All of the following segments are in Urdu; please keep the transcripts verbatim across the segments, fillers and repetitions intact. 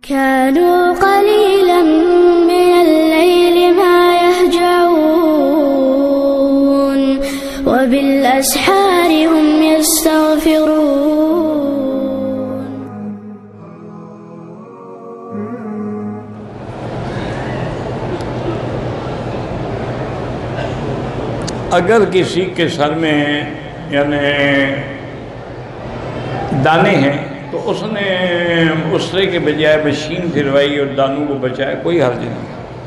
كانوا قليلا من الليل ما يهجعون وبالأسحار هم يستغفرون. اگر کسی کے سر میں یعنی دانے ہیں تو اس نے اسرے کے بجائے مشین پھروائی اور دانوں کو بچایا، کوئی حرج نہیں۔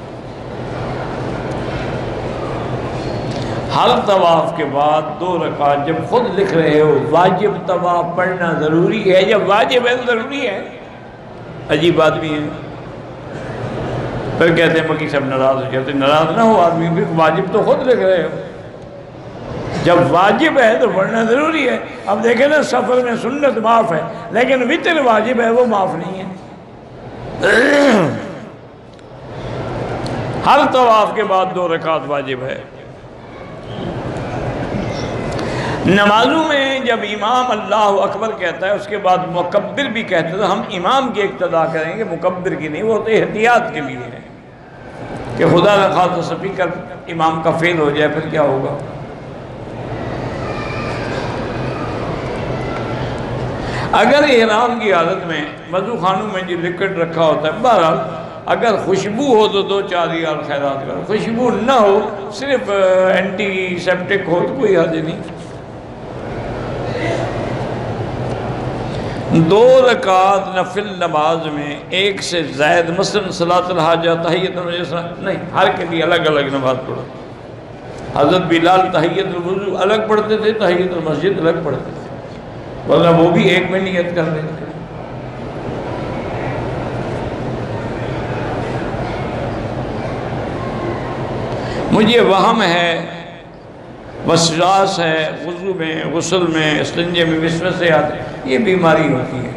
ہر طواف کے بعد دو رکعت جب خود لکھ رہے ہو واجب طواف پڑھنا ضروری ہے، جب واجب ہے ضروری ہے۔ عجیب آدمی ہے، پھر کہتے ہیں مکی صاحب ناراض ہو جاتے، ناراض نہ ہو آدمی بھی، واجب تو خود لکھ رہے ہو، جب واجب ہے تو پڑھنا ضروری ہے۔ اب دیکھیں نا سفر میں سنت معاف ہے لیکن وتر واجب ہے وہ معاف نہیں ہے۔ ہر طواف کے بعد دو رکعت واجب ہے۔ نمازوں میں جب امام اللہ اکبر کہتا ہے اس کے بعد مکبر بھی کہتا ہے تو ہم امام کی اقتداء کریں گے، مکبر کی نہیں، وہ تو احتیاط کے لیے ہے کہ خدا نہ خواستہ سپیکر امام کا فیل ہو جائے پھر کیا ہوگا۔ اگر احرام کی حالت میں وضو خانوں میں جو لکوڈ رکھا ہوتا ہے، بہرحال اگر خوشبو ہو تو دو چار ریال خیرات کرو، خوشبو نہ ہو صرف اینٹی سیپٹک ہو تو کوئی حرج نہیں۔ دو رکعت نفل نماز میں ایک سے زائد مثلا صلاۃ الحاجہ تحیۃ المسجد نہیں، ہر کے لیے الگ الگ نماز پڑھو۔ حضرت بلال تحیۃ الوضو الگ پڑھتے تھے، تحیۃ المسجد الگ پڑھتے تھے، ورنہ وہ بھی ایک میں نیت کر رہے تھے۔ مجھے وہم ہے، وسواس ہے، وضو میں، غسل میں، استنجے میں وسوسے آتے ہیں، یہ بیماری ہوتی ہے،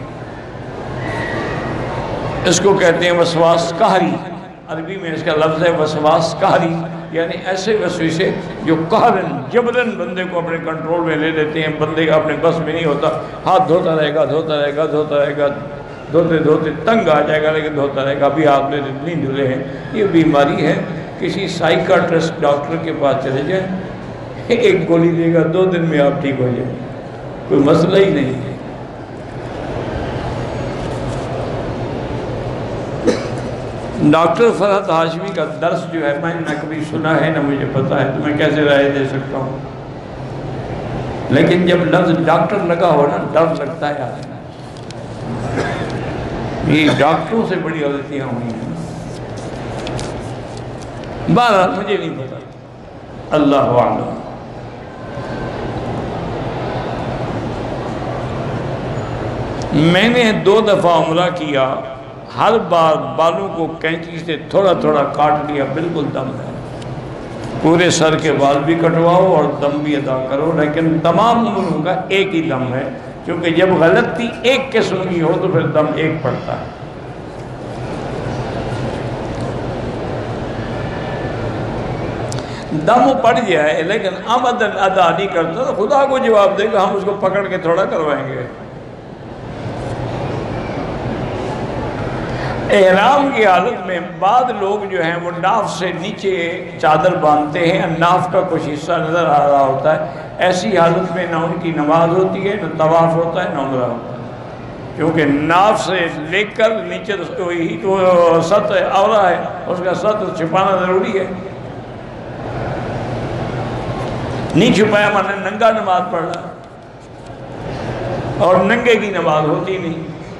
اس کو کہتے ہیں وسواس قہری، عربی میں اس کا لفظ ہے وسواس قہری، یعنی ایسے وسوسے جو قہرن جبرن بندے کو اپنے کنٹرول میں لے لیتے ہیں، بندے کا اپنے بس میں نہیں ہوتا، ہاتھ دھوتا رہے گا دھوتا رہے گا دھوتا رہے گا دھوتے دھوتے تنگ آ جائے گا لیکن دھوتا رہے گا، ابھی آپ نے نہیں دھلے ہیں۔ یہ بیماری ہے، کسی سائیکاٹرسٹ ڈاکٹر کے پاس چلے جائیں، ایک گولی دے گا، دو دن میں آپ ٹھیک ہو جائیں، کوئی مسئلہ ہی نہیں ہے۔ ڈاکٹر فرحت ہاشمی کا درس جو ہے میں نے کبھی سنا ہے نہ مجھے پتا ہے، تو میں کیسے رائے دے سکتا ہوں، لیکن جب لفظ ڈاکٹر لگا ہو نا ڈر لگتا ہے آدمی۔ یہ ڈاکٹروں سے بڑی غلطیاں ہوئی ہیں، بہرحال مجھے نہیں پتا، اللہ اعلم۔ میں نے دو دفعہ عمرہ کیا، ہر بار بالوں کو کینچی سے تھوڑا تھوڑا کاٹ لیا، بالکل دم ہے، پورے سر کے بال بھی کٹواؤ اور دم بھی ادا کرو، لیکن تمام عمروں کا ایک ہی دم ہے، کیونکہ جب غلطی ایک قسم کی ہو تو پھر دم ایک پڑتا ہے۔ دم پڑ جائے لیکن عمدن ادا نہیں کرتا تو خدا کو جواب دے گا، ہم اس کو پکڑ کے تھوڑا کروائیں گے۔ احرام کی حالت میں بعض لوگ جو ہیں وہ ناف سے نیچے چادر باندھتے ہیں، ناف کا کچھ حصہ نظر آ رہا ہوتا ہے، ایسی حالت میں نہ ان کی نماز ہوتی ہے، نہ طواف ہوتا ہے، نہ عمرہ ہوتا ہے، کیونکہ ناف سے لے کر نیچے تو سطح عورہ ہے، اس کا سطح چھپانا ضروری ہے، نہیں چھپایا مانے ننگا نماز پڑھ رہا، اور ننگے کی نماز ہوتی نہیں۔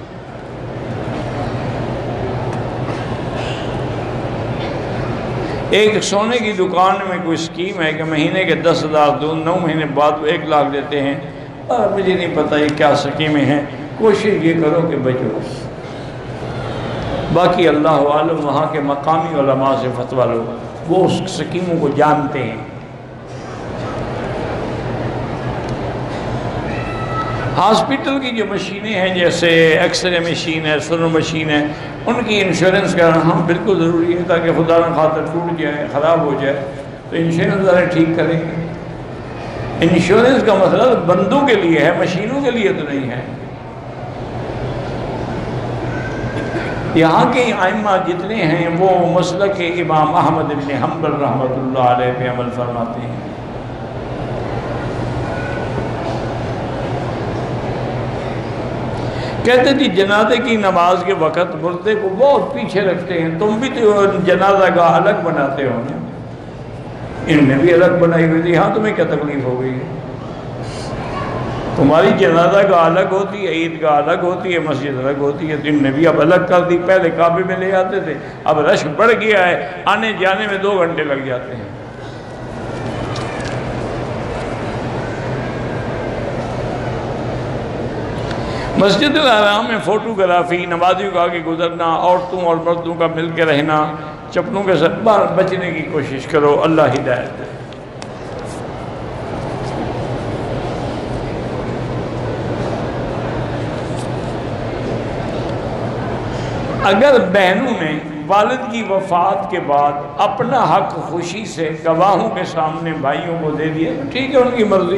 ایک سونے کی دکان میں کوئی سکیم ہے کہ مہینے کے دس ہزار دو نو مہینے بعد ایک لاکھ دیتے ہیں، اور مجھے نہیں پتہ یہ کیا سکیمیں ہیں، کوشش یہ کرو کہ بچو، باقی اللہ عالم وہاں کے مقامی علماء سے فتویٰ لو، وہ اس سکیموں کو جانتے ہیں۔ ہاسپٹل کی جو مشینیں ہیں جیسے ایکس رے مشین ہے، سونو مشین ہے، ان کی انشورنس کرانا ہم بالکل ضروری ہے، تاکہ خدا نہ خواستہ ٹوٹ جائے، خراب ہو جائے تو انشورنس والے ٹھیک کریں گے۔ انشورنس کا مسئلہ بندوں کے لیے ہے، مشینوں کے لیے تو نہیں ہے۔ یہاں کے ائمہ جتنے ہیں وہ مسلک امام احمد بن حنبل رحمۃ اللہ علیہ پہ عمل فرماتے ہیں۔ کہتے تھی جنازے کی نماز کے وقت مردے کو بہت پیچھے رکھتے ہیں، تم بھی تو جنازہ گاہ الگ بناتے ہو نا؟ ان نے بھی الگ بنائی ہوئی تھی۔ ہاں تمہیں کیا تکلیف ہو گئی ہے؟ تمہاری جنازہ گاہ الگ ہوتی ہے، عید گاہ الگ ہوتی ہے، مسجد الگ ہوتی ہے، ان نے بھی اب الگ کر دی۔ پہلے کعبے میں لے آتے تھے، اب رش بڑھ گیا ہے، آنے جانے میں دو گھنٹے لگ جاتے ہیں۔ مسجد الحرام میں فوٹوگرافی، نمازیوں کا آگے گزرنا، عورتوں اور مردوں کا مل کے رہنا، چپلوں کے ساتھ باہر بچنے کی کوشش کرو، اللہ ہدایت دے۔ اگر بہنوں نے والد کی وفات کے بعد اپنا حق خوشی سے گواہوں کے سامنے بھائیوں کو دے دیا تو ٹھیک ہے، ان کی مرضی۔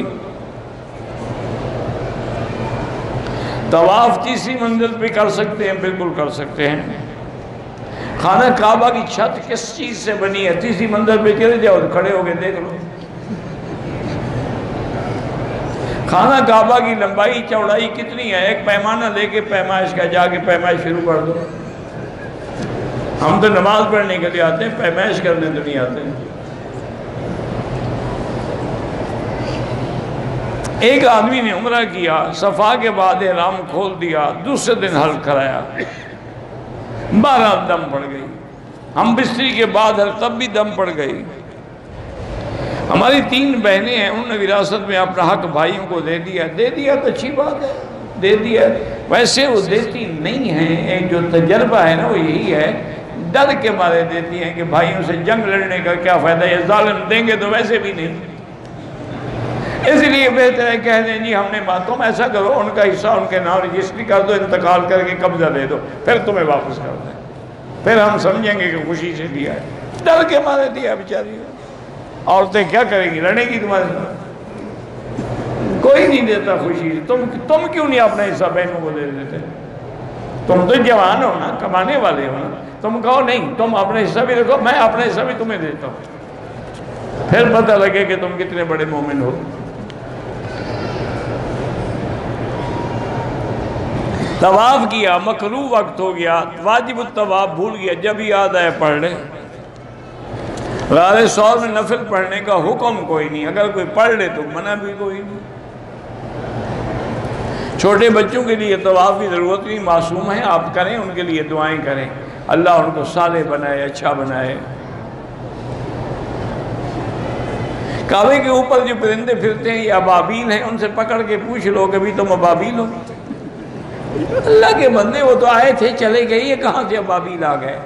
طواف تیسری منزل پہ کر سکتے ہیں، بالکل کر سکتے ہیں۔ خانہ کعبہ کی چھت کس چیز سے بنی ہے؟ تیسری منزل پہ چلے جاؤ، کھڑے ہو کے دیکھ لو۔ خانہ کعبہ کی لمبائی چوڑائی کتنی ہے؟ ایک پیمانہ لے کے پیمائش کا جا کے پیمائش شروع کر دو۔ ہم تو نماز پڑھنے کے لیے آتے ہیں، پیمائش کرنے تو نہیں آتے ہیں۔ ایک آدمی نے عمرہ کیا، صفا کے بعد احرام کھول دیا، دوسرے دن حلق کرایا، بارہ دم پڑ گئی۔ ہم بستری کے بعد حلق تب بھی دم پڑ گئی۔ ہماری تین بہنیں ہیں، انہوں نے وراثت میں اپنا حق بھائیوں کو دے دیا۔ دے دیا تو اچھی بات ہے، دے دیا۔ ویسے وہ دیتی نہیں ہیں، ایک جو تجربہ ہے نا وہ یہی ہے، ڈر کے مارے دیتی ہیں کہ بھائیوں سے جنگ لڑنے کا کیا فائدہ، یہ ظالم دیں گے تو ویسے بھی نہیں۔ اس لیے بہتر ہے کہہ دیں جی ہم نے بات، تم ایسا کرو ان کا حصہ ان کے نام رجسٹری کر دو، انتقال کر کے قبضہ دے دو، پھر تمہیں واپس کر دیں، پھر ہم سمجھیں گے کہ خوشی سے دیا ہے۔ ڈر کے مارے دیا بیچاری۔ عورتیں کیا کریں گی؟ لڑیں گی تمہارے ساتھ؟ کوئی نہیں دیتا خوشی سے۔ تم تم کیوں نہیں اپنا حصہ بہنوں کو دے دیتے؟ تم تو جوان ہو نا، کمانے والے ہو نا، تم کہو نہیں تم اپنا حصہ بھی رکھو، میں اپنا حصہ بھی تمہیں دیتا ہوں، پھر پتہ لگے کہ تم کتنے بڑے مومن ہو۔ طواف کیا، مکروہ وقت ہو گیا، واجب الطواف بھول گیا، جب یاد آئے پڑھ لے۔ غار ثور میں نفل پڑھنے کا حکم کوئی نہیں، اگر کوئی پڑھ لے تو منع بھی کوئی نہیں۔ چھوٹے بچوں کے لیے طواف کی ضرورت نہیں، معصوم ہیں، آپ کریں، ان کے لیے دعائیں کریں، اللہ ان کو صالح بنائے، اچھا بنائے۔ کعبے کے اوپر جو پرندے پھرتے ہیں یہ ابابیل ہیں، ان سے پکڑ کے پوچھ لو کہ بھی تم ابابیل ہو؟ اللہ کے بندے وہ تو آئے تھے چلے گئے، یہ کہاں سے ابابیل آ گئے؟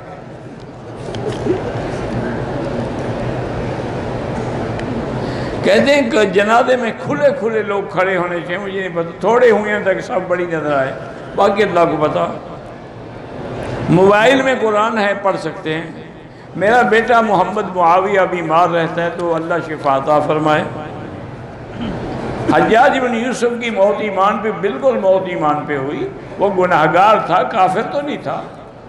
کہتے ہیں کہ جنازے میں کھلے کھلے لوگ کھڑے ہونے چاہیے، مجھے نہیں پتا، تھوڑے ہوئے ہیں تک سب بڑی نظر آئے، باقی اللہ کو پتا۔ موبائل میں قرآن ہے، پڑھ سکتے ہیں۔ میرا بیٹا محمد معاویہ بیمار رہتا ہے تو اللہ شفا عطا فرمائے۔ حجاج بن یوسف کی موت ایمان پہ، بالکل موت ایمان پہ ہوئی، وہ گناہگار تھا، کافر تو نہیں تھا۔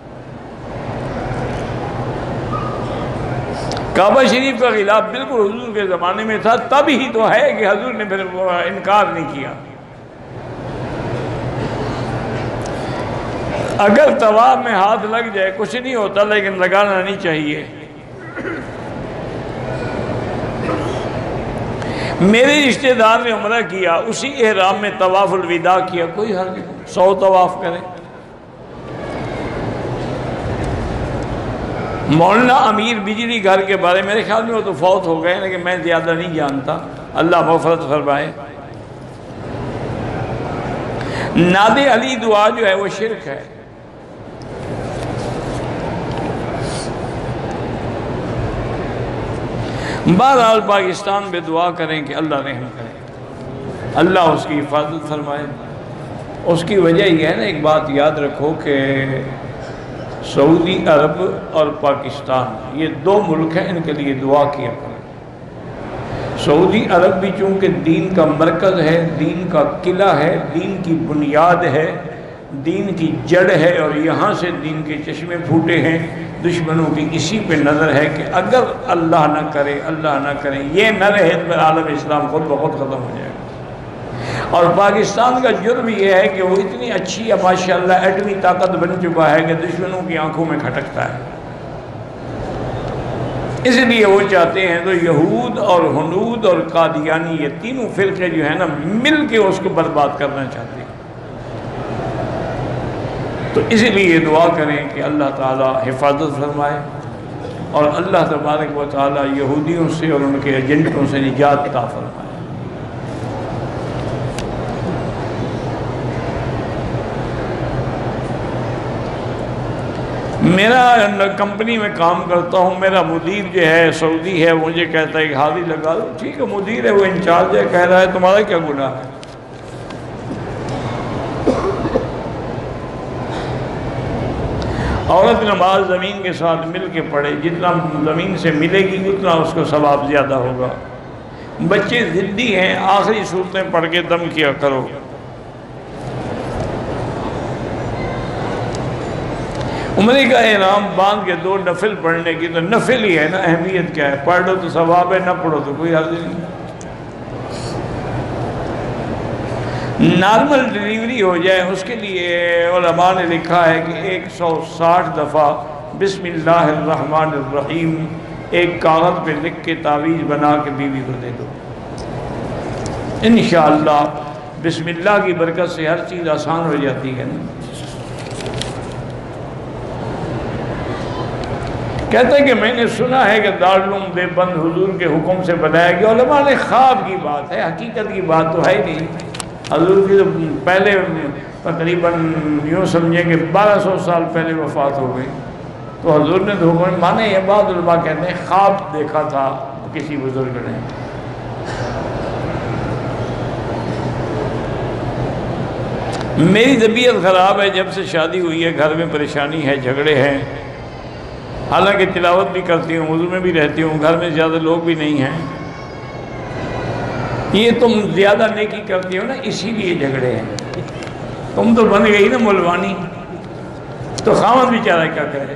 کعبہ شریف کا خلاف بالکل حضور کے زمانے میں تھا، تب ہی تو ہے کہ حضور نے پھر انکار نہیں کیا۔ اگر طواف میں ہاتھ لگ جائے کچھ نہیں ہوتا، لیکن لگانا نہیں چاہیے۔ میرے رشتہ دار نے عمرہ کیا، اسی احرام میں طواف الوداع کیا، کوئی حرج نہیں، سو طواف کرے۔ مولانا امیر بجلی گھر کے بارے میرے خیال میں وہ تو فوت ہو گئے، لیکن میں زیادہ نہیں جانتا، اللہ مغفرت فرمائے۔ ناد علی دعا جو ہے وہ شرک ہے۔ بہرحال پاکستان میں دعا کریں کہ اللہ رحم کرے، اللہ اس کی حفاظت فرمائے۔ اس کی وجہ یہ ہے نا، ایک بات یاد رکھو کہ سعودی عرب اور پاکستان یہ دو ملک ہیں، ان کے لیے دعا کیا کریں۔ سعودی عرب بھی چونکہ دین کا مرکز ہے، دین کا قلعہ ہے، دین کی بنیاد ہے، دین کی جڑ ہے اور یہاں سے دین کے چشمے پھوٹے ہیں. دشمنوں کی اسی پہ نظر ہے کہ اگر اللہ نہ کرے اللہ نہ کرے یہ نہ رہے تو عالم اسلام خود بخود ختم ہو جائے گا. اور پاکستان کا جرم یہ ہے کہ وہ اتنی اچھی ماشاءاللہ ایٹمی طاقت بن چکا ہے کہ دشمنوں کی آنکھوں میں کھٹکتا ہے. اس لیے وہ چاہتے ہیں تو یہود اور ہنود اور قادیانی یہ تینوں فرقے جو ہیں نا مل کے اس کو برباد کرنا چاہتے ہیں. تو اس لیے دعا کریں کہ اللہ تعالیٰ حفاظت فرمائے اور اللہ تبارک و تعالیٰ یہودیوں سے اور ان کے ایجنٹوں سے نجات عطا فرمائے. میرا کمپنی میں کام کرتا ہوں، میرا مدیر جو ہے سعودی ہے، مجھے کہتا ہے کہ حاضری لگا دو. ٹھیک ہے، مدیر ہے، وہ انچارج ہے، کہہ رہا ہے تمہارا کیا گناہ ہے. عورت نماز زمین کے ساتھ مل کے پڑھے، جتنا زمین سے ملے گی اتنا اس کو ثواب زیادہ ہوگا. بچے ضدی ہیں، آخری صورتیں پڑھ کے دم کیا کرو. عمرے کا احرام باندھ کے دو نفل پڑھنے کی تو نفل ہی ہے نا، اہمیت کیا ہے؟ پڑھ لو تو ثواب ہے، نہ پڑھو تو کوئی حرج نہیں. نارمل ڈیلیوری ہو جائے اس کے لیے علماء نے لکھا ہے کہ ایک سو ساٹھ دفعہ بسم اللہ الرحمن الرحیم ایک کاغذ پہ لکھ کے تعویذ بنا کے بیوی کو دے دو. انشاءاللہ بسم اللہ کی برکت سے ہر چیز آسان ہو جاتی ہے. کہتے ہیں کہ میں نے سنا ہے کہ دارالعلوم دیوبند حضور کے حکم سے بنایا گیا. علماء نے خواب کی بات ہے، حقیقت کی بات تو ہے ہی نہیں. حضور کی تو پہلے تقریباً یوں سمجھیں کہ بارہ سو سال پہلے وفات ہو گئی. تو حضور نے تو حکم مانے. یہ بعض علماء کہتے ہیں خواب دیکھا تھا کسی بزرگ نے. میری طبیعت خراب ہے، جب سے شادی ہوئی ہے گھر میں پریشانی ہے، جھگڑے ہیں. حالانکہ تلاوت بھی کرتی ہوں، وضو میں بھی رہتی ہوں، گھر میں زیادہ لوگ بھی نہیں ہیں. یہ تم زیادہ نیکی کرتی ہو نا، اسی لیے جھگڑے ہیں. تم تو بن گئی نا ملوانی، تو خاوند بیچارہ کیا کرے.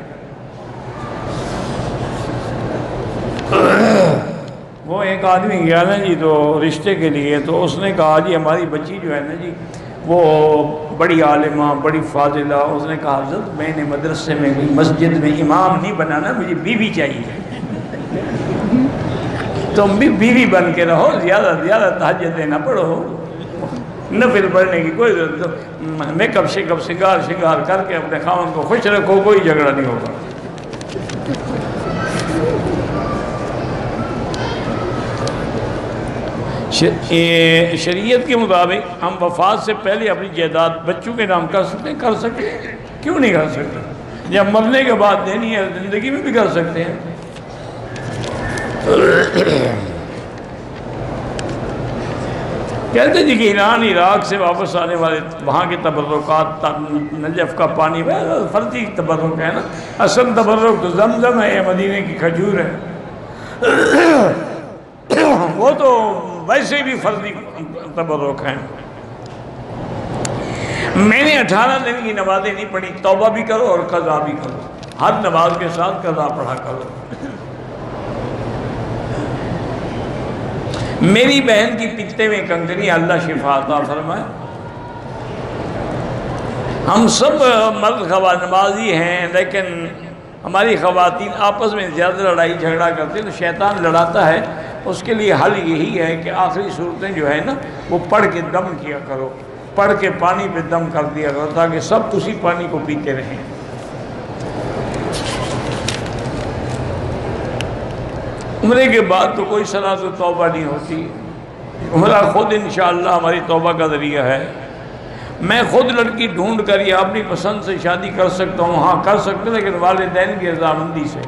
وہ ایک آدمی گیا نا جی تو رشتے کے لیے، تو اس نے کہا جی ہماری بچی جو ہے نا جی وہ بڑی عالمہ بڑی فاضلہ. اس نے کہا حضرت میں نے مدرسے میں مسجد میں امام نہیں بنانا، مجھے بیوی چاہیے. تم بھی بیوی بن کے رہو، زیادہ زیادہ تہجدیں نہ پڑھو، نفل پڑھنے کی کوئی ضرورت. میک اپ شیک اپ سنگار شنگار کر کے اپنے خاوند کو خوش رکھو، کوئی جھگڑا نہیں ہوگا. شریعت کے مطابق ہم وفات سے پہلے اپنی جائیداد بچوں کے نام کر سکتے ہیں. کر سکتے ہیں، کیوں نہیں کر سکتے؟ جب مرنے کے بعد دینی ہے زندگی میں بھی کر سکتے ہیں. کہتے جی کہ ایران عراق سے واپس آنے والے وہاں کے تبرکات، نجف کا پانی فرضی تبرک ہے نا، اصل تبرک تو زمزم ہے، مدینے کی کھجور ہے. وہ تو ویسے بھی فرضی تبرک ہیں. میں نے اٹھارہ دن کی نمازیں نہیں پڑھی. توبہ بھی کرو اور قضا بھی کرو، ہر نماز کے ساتھ قضا پڑھا کرو. میری بہن کی پتے میں کنکری، اللہ شفا عطا فرمائے. ہم سب مرد خواتین نمازی ہیں، لیکن ہماری خواتین آپس میں زیادہ لڑائی جھگڑا کرتے ہیں تو شیطان لڑاتا ہے. اس کے لیے حل یہی ہے کہ آخری صورتیں جو ہے نا وہ پڑھ کے دم کیا کرو، پڑھ کے پانی پہ دم کر دیا کرو تاکہ سب اسی پانی کو پیتے رہیں. عمرے کے بعد تو کوئی صلاۃ و توبہ نہیں ہوتی. عمرہ خود انشاءاللہ ہماری توبہ کا ذریعہ ہے. میں خود لڑکی ڈھونڈ کر یا اپنی پسند سے شادی کر سکتا ہوں، ہاں کر سکتے لیکن والدین کی رضامندی سے.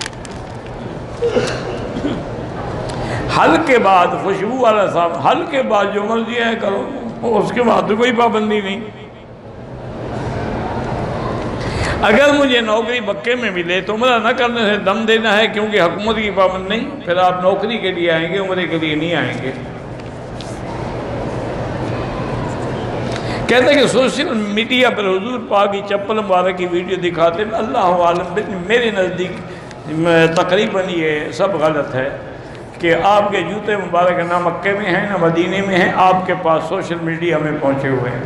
حل کے بعد خوشبو والا صاحب، حل کے بعد جو مرضی ہے کرو، اس کے بعد تو کوئی پابندی نہیں. اگر مجھے نوکری مکے میں ملے تو عمرہ نہ کرنے سے دم دینا ہے، کیونکہ حکومت کی پابند نہیں. پھر آپ نوکری کے لیے آئیں گے، عمرے کے لیے نہیں آئیں گے. کہتے ہیں کہ سوشل میڈیا پر حضور پاک کی چپل مبارک کی ویڈیو دکھاتے ہیں، اللہ عالم میرے نزدیک تقریباً یہ سب غلط ہے کہ آپ کے جوتے مبارک نہ مکے میں ہیں نہ مدینے میں ہیں، آپ کے پاس سوشل میڈیا میں پہنچے ہوئے ہیں۔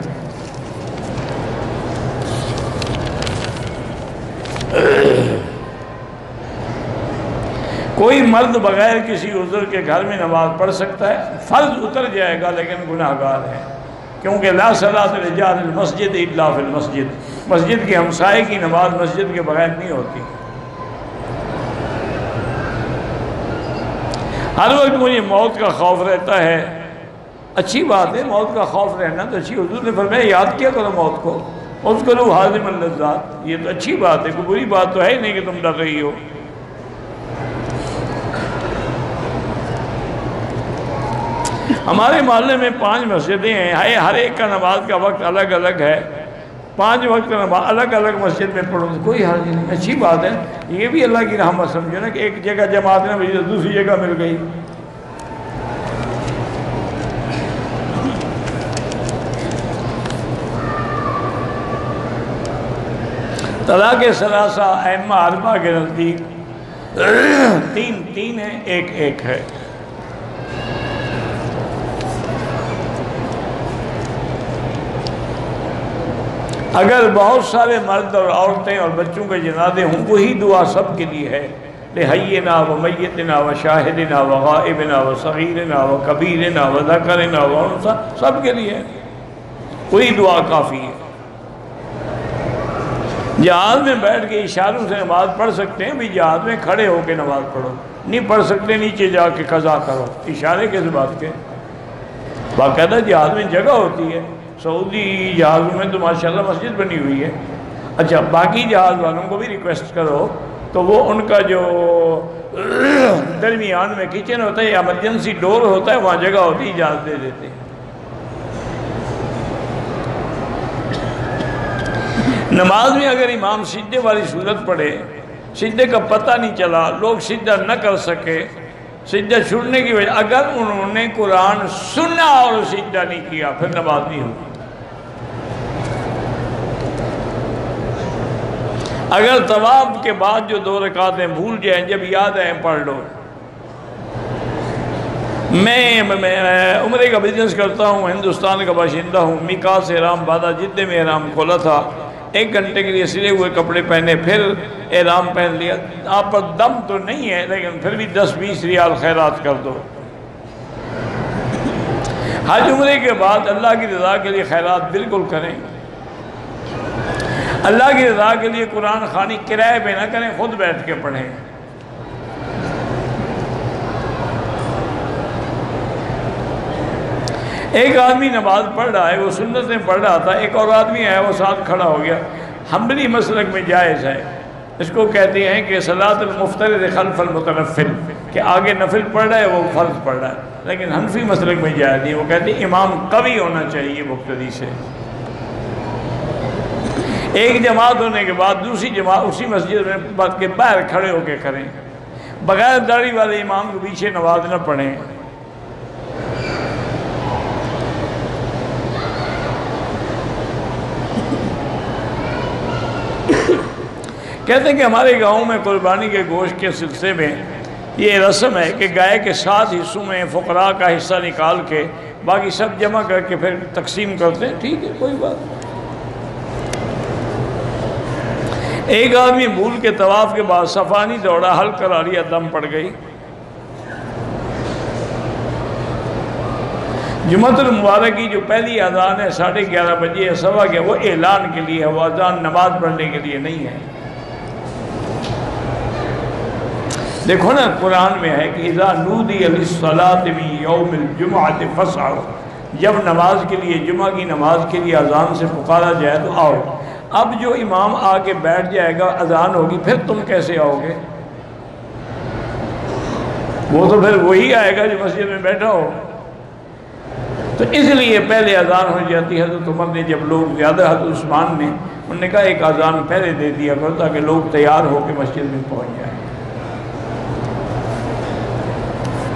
کوئی مرد بغیر کسی عذر کے گھر میں نماز پڑھ سکتا ہے، فرض اتر جائے گا لیکن گناہگار ہے، کیونکہ لا صلاۃ لجار المسجد الا فی المسجد، مسجد کے ہمسائے کی نماز مسجد کے بغیر نہیں ہوتی۔ ہر وقت مجھے موت کا خوف رہتا ہے، اچھی بات ہے موت کا خوف رہنا تو اچھی، حضور نے فرمایا یاد کیا کرو موت کو، اذکروا حازم اللذات، یہ تو اچھی بات ہے، کوئی بری بات تو ہے ہی نہیں کہ تم ڈر رہی ہو۔ ہمارے محلے میں پانچ مسجدیں ہیں، ہر ایک کا نماز کا وقت الگ الگ ہے، پانچ وقت کا نماز الگ الگ مسجد میں پڑھو تو کوئی حرج نہیں، اچھی بات ہے، یہ بھی اللہ کی رحمت سمجھو نا کہ ایک جگہ جماعت نہ ملی تو دوسری جگہ مل گئی۔ طلاق ثلاثہ ائمہ اربعہ کے نزدیک تین تین ہے، ایک ایک ہے۔ اگر بہت سارے مرد اور عورتیں اور بچوں کے جنازے ہوں، وہی دعا سب کے لیے ہے، لحینا و میتنا و شاہدنا و غائبنا و صغیرنا و کبیرنا و ذکرنا و انثیٰ، سب کے لیے وہی دعا کافی ہے۔ جہاز میں بیٹھ کے اشاروں سے نماز پڑھ سکتے ہیں، بھی جہاز میں کھڑے ہو کے نماز پڑھو، نہیں پڑھ سکتے نیچے جا کے قضا کرو، اشارے کس بات کے؟ باقاعدہ جہاز میں جگہ ہوتی ہے، سعودی جہازوں میں تو ماشاءاللہ مسجد بنی ہوئی ہے۔ اچھا باقی جہاز والوں کو بھی ریکویسٹ کرو تو وہ ان کا جو درمیان میں کچن ہوتا ہے یا ایمرجنسی ڈور ہوتا ہے، وہاں جگہ ہوتی ہے، اجازت دے دیتے ہیں۔ نماز میں اگر امام سجدے والی صورت پڑھے، سجدے کا پتہ نہیں چلا، لوگ سجدہ نہ کر سکے، سجدہ چھوڑنے کی وجہ اگر انہوں نے قرآن سنا اور سجدہ نہیں کیا پھر نماز نہیں ہوگی۔ اگر طواف کے بعد جو دو رکعتیں بھول جائیں، جب یاد آئیں پڑھ لو۔ میں عمرے کا بزنس کرتا ہوں، ہندوستان کا باشندہ ہوں، میقات سے احرام باندھا، جدے میں احرام کھولا تھا، ایک گھنٹے کے لیے سلے ہوئے کپڑے پہنے، پھر احرام پہن لیا۔ آپ پر دم تو نہیں ہے لیکن پھر بھی دس بیس ریال خیرات کر دو۔ حج عمرے کے بعد اللہ کی رضا کے لیے خیرات بالکل کریں، اللہ کی رضا کے لیے قرآن خوانی کرائے پہ نہ کریں، خود بیٹھ کے پڑھیں۔ ایک آدمی نماز پڑھ رہا ہے، وہ سنتیں پڑھ رہا تھا، ایک اور آدمی آیا وہ ساتھ کھڑا ہو گیا۔ حنبلی مسلک میں جائز ہے، اس کو کہتے ہیں کہ صلاۃ المفترض خلف المتنفل، کہ آگے نفل پڑھ رہا ہے وہ فرض پڑھ رہا ہے، لیکن حنفی مسلک میں جائز نہیں، وہ کہتے ہیں امام قوی ہونا چاہیے مقتدی سے۔ ایک جماعت ہونے کے بعد دوسری جماعت اسی مسجد میں بات کے باہر کھڑے ہو کے کریں، بغیر داڑھی والے امام کے پیچھے نماز نہ پڑھیں۔ کہتے ہیں کہ ہمارے گاؤں میں قربانی کے گوشت کے سلسلے میں یہ رسم ہے کہ گائے کے سات حصوں میں فقراء کا حصہ نکال کے باقی سب جمع کر کے پھر تقسیم کرتے ہیں، ٹھیک ہے کوئی بات نہیں۔ ایک آدمی بھول کے طواف کے بعد صفا نہیں دوڑا، حل کرا لیا، دم پڑ گئی۔ جمعۃ المبارک کی جو پہلی اذان ہے ساڑھے گیارہ بجے ہے، سوا کے وہ اعلان کے لیے ہے، وہ اذان نماز پڑھنے کے لیے نہیں ہے۔ دیکھو نا قرآن میں ہے کہ اذا نودی للصلاۃ من یوم الجمعۃ فاسعوا، جب نماز کے لیے جمعہ کی نماز کے لیے اذان سے پکارا جائے تو آؤ۔ اب جو امام آ کے بیٹھ جائے گا اذان ہوگی پھر تم کیسے آؤ گے؟ وہ تو پھر وہی آئے گا جو مسجد میں بیٹھا ہو۔ تو اس لیے پہلے اذان ہو جاتی ہے۔ حضرت عمر نے جب لوگ زیادہ، حضرت عثمان نے انہوں نے کہا ایک اذان پہلے دے دیا کرو تاکہ لوگ تیار ہو کے مسجد میں پہنچ جائیں۔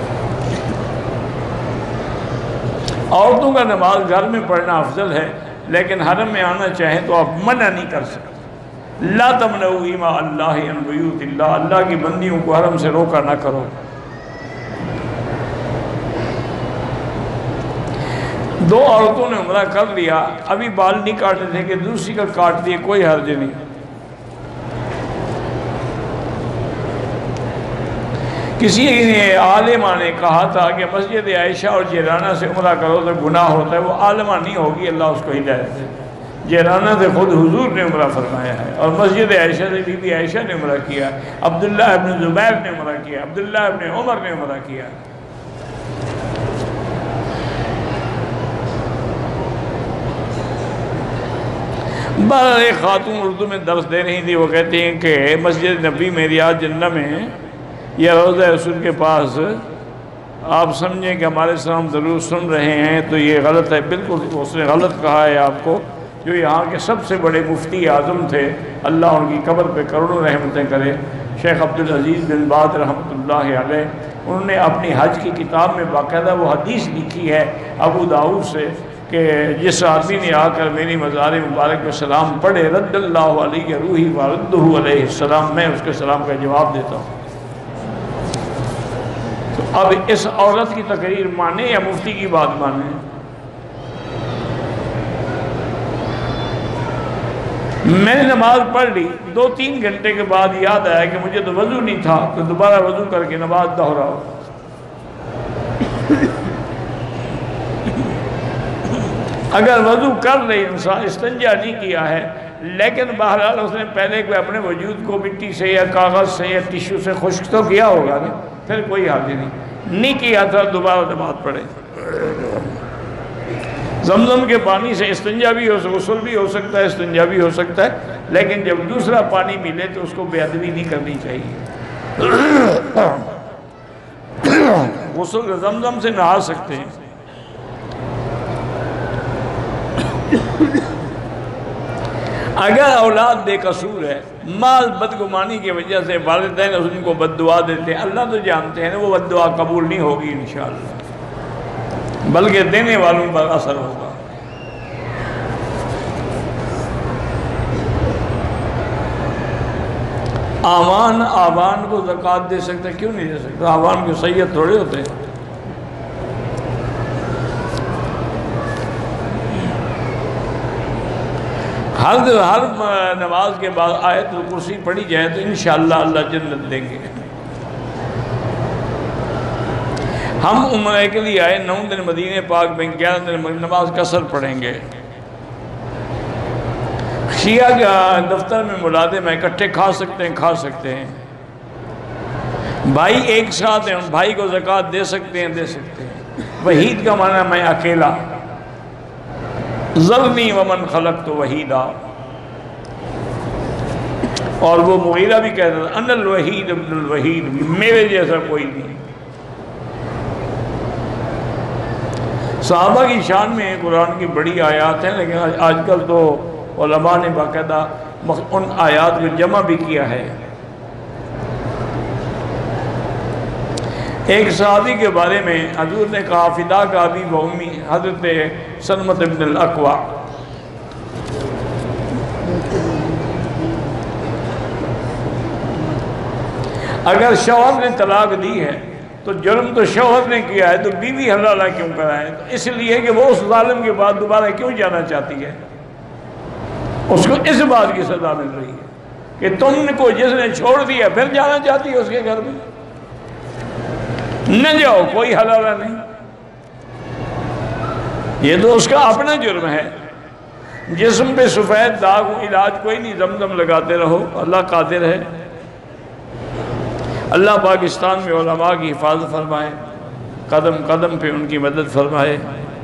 عورتوں کا نماز گھر میں پڑھنا افضل ہے، لیکن حرم میں آنا چاہیں تو آپ منع نہیں کر سکتے۔ لا تمنعوا اماء اللہ عن بیوت اللہ، اللہ کی بندیوں کو حرم سے روکا نہ کرو۔ دو عورتوں نے عمرہ کر لیا، ابھی بال نہیں کاٹے تھے کہ دوسری کا کاٹ دیے، کوئی حرج نہیں۔ کسی نے عالمہ نے کہا تھا کہ مسجد عائشہ اور جیرانہ سے عمرہ کرو تو گناہ ہوتا ہے، وہ عالمہ نہیں ہوگی، اللہ اس کو ہدایت دے۔ جیرانہ سے خود حضور نے عمرہ فرمایا ہے، اور مسجد عائشہ سے بی بی عائشہ نے عمرہ کیا، عبداللہ ابن زبیر نے عمرہ کیا، عبداللہ ابن عمر نے عمرہ کیا۔ بہرحال ایک خاتون اردو میں درس دے رہی تھی، وہ کہتی ہیں کہ مسجد نبی میں ریاض جنہ میں یا روضہ رسول کے پاس آپ سمجھیں کہ ہمارے سلام ضرور سن رہے ہیں تو یہ غلط ہے۔ بالکل اس نے غلط کہا ہے آپ کو، جو یہاں کے سب سے بڑے مفتی اعظم تھے، اللہ ان کی قبر پہ کروڑوں رحمتیں کرے، شیخ عبدالعزیز بن باز رحمۃ اللہ علیہ، انہوں نے اپنی حج کی کتاب میں باقاعدہ وہ حدیث لکھی ہے ابو داؤد سے کہ جس آدمی نے آ کر میری مزار مبارک پہ سلام پڑھے، رد اللہ علیہ روحی وردہ علیہ السلام، میں اس کے سلام کا جواب دیتا ہوں۔ تو اب اس عورت کی تقریر مانے یا مفتی کی بات مانے؟ میں نے نماز پڑھ لی، دو تین گھنٹے کے بعد یاد آیا کہ مجھے تو وضو نہیں تھا، تو دوبارہ وضو کر کے نماز دہراؤ۔ اگر وضو کر لے انسان، استنجا نہیں کیا ہے، لیکن بہرحال اس نے پہلے کوئی اپنے وجود کو مٹی سے یا کاغذ سے یا ٹیشو سے خشک تو کیا ہوگا نا، پھر کوئی حرج نہیں۔ نہیں کیا تھا دوبارہ نماز پڑھے۔ زمزم کے پانی سے استنجا بھی ہو سکتا ہے، غسل بھی ہو سکتا ہے، استنجا بھی ہو سکتا ہے، لیکن جب دوسرا پانی ملے تو اس کو بے ادبی نہیں کرنی چاہیے۔ غسل زمزم سے نہا سکتے ہیں۔ اگر اولاد بے قصور ہے، مال بدگمانی کی وجہ سے والدین ان کو بد دعا دیتے ہیں، اللہ تو جانتے ہیں وہ بد دعا قبول نہیں ہوگی انشاءاللہ، بلکہ دینے والوں پر اثر ہوگا۔ آوان آوان کو زکوٰۃ دے سکتے، کیوں نہیں دے سکتے؟ آوان کے سید تھوڑے ہوتے ہیں۔ ہر ہر نماز کے بعد آیت الکرسی پڑھی جائے تو انشاءاللہ اللہ جنت دیں گے۔ ہم عمرہ کے لیے آئے، نو دن مدینہ پاک میں، گیارہ دن نماز قصر پڑھیں گے۔ شیعہ کا دفتر میں ملازم ہیں، اکٹھے کھا سکتے ہیں کھا سکتے ہیں بھائی ایک ساتھ ہیں، بھائی کو زکوٰۃ دے سکتے ہیں دے سکتے ہیں۔ وحید کا معنی میں اکیلا، ذرنی ومن خلقت وحیدا، اور وہ مغیرہ بھی کہتا تھا انا الوحید ابن الوحید، میرے جیسا کوئی نہیں۔ صحابہ کی شان میں قرآن کی بڑی آیات ہیں، لیکن آج کل تو علماء نے باقاعدہ ان آیات کو جمع بھی کیا ہے۔ ایک صحابی کے بارے میں حضور نے کہا فدا کا ابی و امی، حضرت سلمۃ بن الاکوع، اگر شوہر نے طلاق دی ہے تو جرم تو شوہر نے کیا ہے، تو بیوی حلالہ کیوں کرائے؟ تو اس لیے کہ وہ اس ظالم کے بعد دوبارہ کیوں جانا چاہتی ہے؟ اس کو اس بات کی سزا مل رہی ہے کہ تم کو جس نے چھوڑ دیا پھر جانا چاہتی ہے اس کے گھر میں، نہ جاؤ، کوئی حلالہ نہیں۔ یہ تو اس کا اپنا جرم ہے۔ جسم پہ سفید داغ ہو، علاج کوئی نہیں، زمزم لگاتے رہو، اللہ قادر ہے۔ اللہ پاکستان میں علماء کی حفاظت فرمائے، قدم قدم پہ ان کی مدد فرمائے۔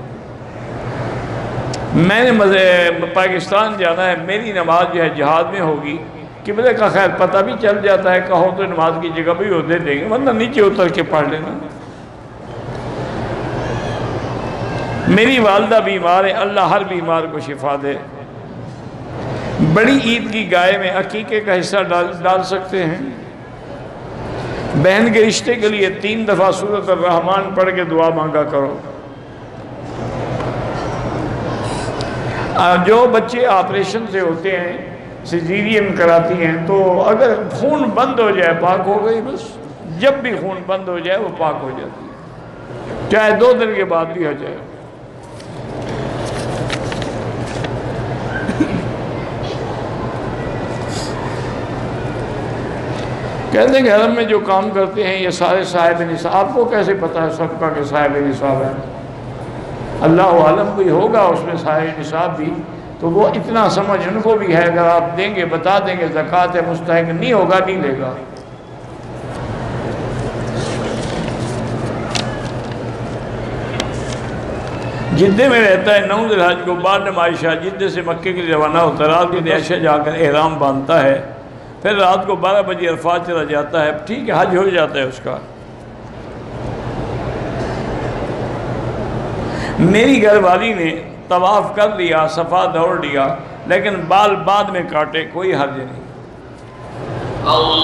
میں نے پاکستان جانا ہے، میری نماز جو ہے جہاد میں ہوگی، قبلے کا خیر پتہ بھی چل جاتا ہے، کہو تو نماز کی جگہ بھی وہ دے دیں گے، ورنہ نیچے اتر کے پڑھ لینا۔ میری والدہ بیمار ہے، اللہ ہر بیمار کو شفا دے۔ بڑی عید کی گائے میں عقیقے کا حصہ ڈال ڈال سکتے ہیں۔ بہن کے رشتے کے لیے تین دفعہ سورۃ الرحمن پڑھ کے دعا مانگا کرو۔ جو بچے آپریشن سے ہوتے ہیں، سیزیرین کراتی ہیں، تو اگر خون بند ہو جائے پاک ہو گئی، بس جب بھی خون بند ہو جائے وہ پاک ہو جاتی ہے، چاہے دو دن کے بعد بھی ہو جائے۔ کہتے ہیں کہ حرم میں جو کام کرتے ہیں یہ سارے صاحب نصاب، آپ کو کیسے پتہ ہے سب کا کہ صاحب نصاب ہے؟ اللہ عالم کوئی ہوگا اس میں صاحب نصاب بھی، تو وہ اتنا سمجھ ان کو بھی ہے، اگر آپ دیں گے بتا دیں گے زکوٰۃ ہے مستحق نہیں ہوگا نہیں لے گا۔ جدے میں رہتا ہے، نو ذی الحج کو بعد نماز شاہ جدے سے مکے کے لیے روانہ ہوتا ہے، رات کے عشاء جا کر احرام باندھتا ہے، پھر رات کو بارہ بجے عرفات چلا جاتا ہے، ٹھیک ہے حج ہو جاتا ہے اس کا۔ میری گھر والی نے طواف کر لیا، صفا دوڑ لیا، لیکن بال بعد میں کاٹے، کوئی حرج نہیں۔